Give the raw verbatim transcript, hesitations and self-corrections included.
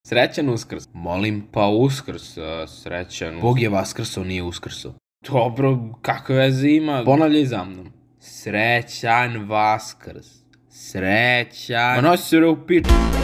Srećan Uskrs. Molim, pa Uskrs, uh, srećan. Bog je vaskrso, nije uskrso. Dobro, kakve veze ima? Ponavljaj za mnom. Srećan Vaskrs. Srećan... Ma nosi se u piču.